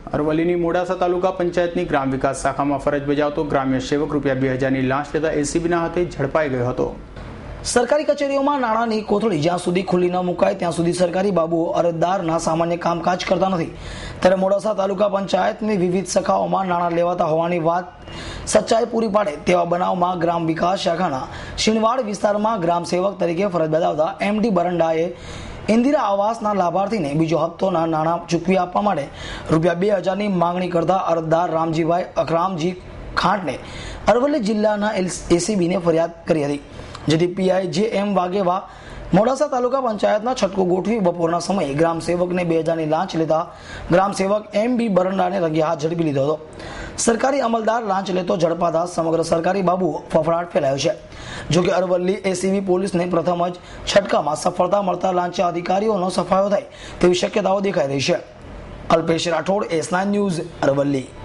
અરવલ્લીની મોડાસા તાલુકા પંચાયતની ગ્રામ વિકાસ શાખામાં ફરજ બજાવતો ગ્રામ્ય સેવક ₹2000ની લાંચ લેતા એસીબીના હાથે ઝડપાઈ ગયો હતો। સરકારી કચેરીઓમાં નાણાંની કોથળી જ્યાં સુધી ખુલ્લી ન મુકાય ત્યાં સુધી સરકારી બાબુઓ અરજદારના સામાન્ય કામકાજ કરતા નથી। ત્યારે મોડાસા તાલુકા પંચાયતની વિવિધ શાખાઓમાં નાણાં લેવાતા હોવાની વાત સચ્ચાઈ પૂરી પાડે તેવા બનાવમાં ગ્રામ વિકાસ શાખાના શિણવાડ વિસ્તારમાં ગ્રામ સેવક તરીકે ફરજ બજાવતા એમડી બરંડાએ ઇન્દિરા આવાસના લાભાર્થીને બીજો હપ્તોના નાણાં ચૂકવી આપવા માટે ₹2000ની માંગણી કરતા અરજદાર રામજીભાઈ અકરામજી ખાંટને અરવલ્લી જિલ્લાના એસીબીને ફરિયાદ કરી હતી, જેથી પીઆઈ જે.એમ. વાઘેવા મોડાસા તાલુકા પંચાયતના છટકો ગોઠવી બપોરના સમયે ગ્રામ સેવકને 2000ની લાંચ લેતા ગ્રામ સેવક એમબી બરંડાને રંગે હાથ ઝડપી લીધો હતો। સરકારી અમલદાર લાંચ લેતો ઝડપાતા સમગ્ર સરકારી બાબુઓ ફફડાટ ફેલાયો છે। જોકે અરવલ્લી એસીબી પોલીસને પ્રથમ જ છટકામાં સફળતા મળતા લાંચા અધિકારીઓનો સફાયો થાય તેવી શક્યતાઓ દેખાઈ રહી છે। Alpesh Rathod, S9 news, Aravalli.